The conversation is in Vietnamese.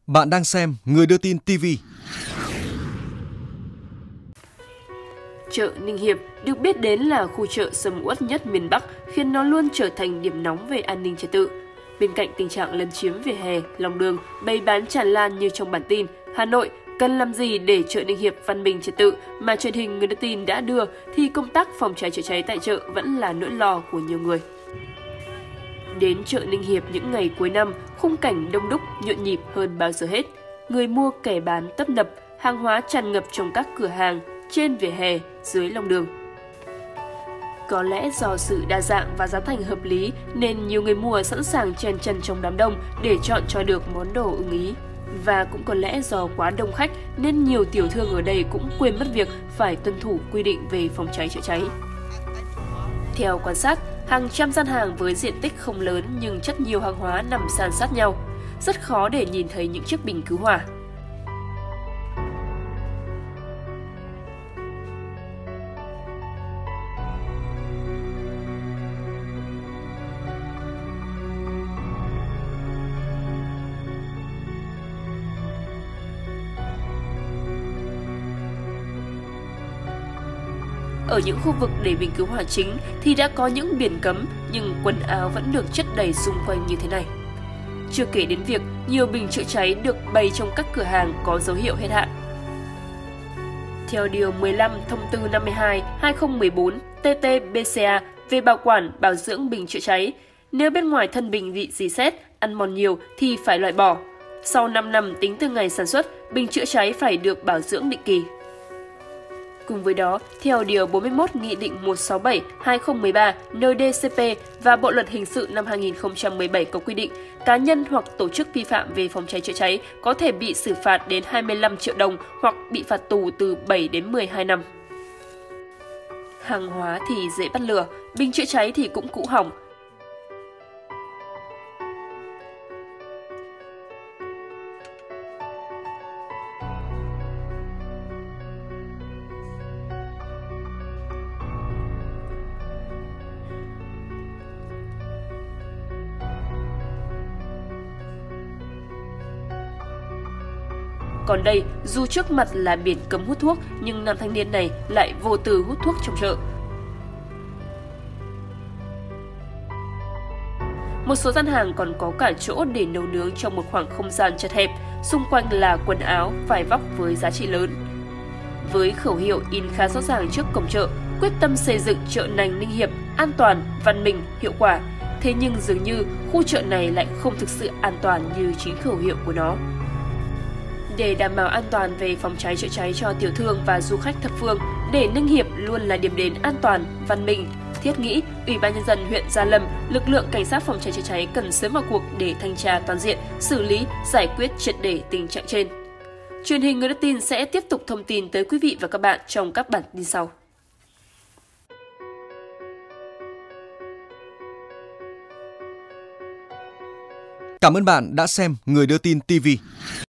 Bạn đang xem Người Đưa Tin TV. Chợ Ninh Hiệp được biết đến là khu chợ sầm uất nhất miền Bắc, khiến nó luôn trở thành điểm nóng về an ninh trật tự. Bên cạnh tình trạng lấn chiếm vỉa hè, lòng đường, bày bán tràn lan như trong bản tin Hà Nội cần làm gì để chợ Ninh Hiệp văn minh trật tự mà truyền hình Người Đưa Tin đã đưa, thì công tác phòng cháy chữa cháy tại chợ vẫn là nỗi lo của nhiều người. Đến chợ Ninh Hiệp những ngày cuối năm, khung cảnh đông đúc, nhộn nhịp hơn bao giờ hết. Người mua kẻ bán tấp nập, hàng hóa tràn ngập trong các cửa hàng, trên vỉa hè, dưới lòng đường. Có lẽ do sự đa dạng và giá thành hợp lý nên nhiều người mua sẵn sàng chen chân trong đám đông để chọn cho được món đồ ưng ý. Và cũng có lẽ do quá đông khách nên nhiều tiểu thương ở đây cũng quên mất việc phải tuân thủ quy định về phòng cháy chữa cháy. Theo quan sát, hàng trăm gian hàng với diện tích không lớn nhưng chất nhiều hàng hóa nằm san sát nhau. Rất khó để nhìn thấy những chiếc bình cứu hỏa. Ở những khu vực để bình cứu hỏa chính thì đã có những biển cấm nhưng quần áo vẫn được chất đầy xung quanh như thế này. Chưa kể đến việc nhiều bình chữa cháy được bày trong các cửa hàng có dấu hiệu hết hạn. Theo Điều 15 Thông tư 52/2014 TT-BCA về bảo quản, bảo dưỡng bình chữa cháy, nếu bên ngoài thân bình bị rỉ sét, ăn mòn nhiều thì phải loại bỏ. Sau 5 năm tính từ ngày sản xuất, bình chữa cháy phải được bảo dưỡng định kỳ. Cùng với đó, theo Điều 41 Nghị định 167/2013 NĐ-CP và Bộ Luật Hình sự năm 2017 có quy định, cá nhân hoặc tổ chức vi phạm về phòng cháy chữa cháy có thể bị xử phạt đến 25 triệu đồng hoặc bị phạt tù từ 7 đến 12 năm. Hàng hóa thì dễ bắt lửa, bình chữa cháy thì cũng cũ hỏng. Còn đây, dù trước mặt là biển cấm hút thuốc, nhưng nam thanh niên này lại vô tư hút thuốc trong chợ. Một số gian hàng còn có cả chỗ để nấu nướng trong một khoảng không gian chật hẹp, xung quanh là quần áo, vải vóc với giá trị lớn. Với khẩu hiệu in khá rõ ràng trước cổng chợ, quyết tâm xây dựng chợ Nành Ninh Hiệp an toàn, văn minh, hiệu quả. Thế nhưng dường như khu chợ này lại không thực sự an toàn như chính khẩu hiệu của nó. Để đảm bảo an toàn về phòng cháy chữa cháy cho tiểu thương và du khách thập phương, để Ninh Hiệp luôn là điểm đến an toàn, văn minh, thiết nghĩ Ủy ban Nhân dân huyện Gia Lâm, lực lượng cảnh sát phòng cháy chữa cháy cần sớm vào cuộc để thanh tra toàn diện, xử lý, giải quyết triệt để tình trạng trên. Truyền hình Người Đưa Tin sẽ tiếp tục thông tin tới quý vị và các bạn trong các bản tin sau. Cảm ơn bạn đã xem Người Đưa Tin TV.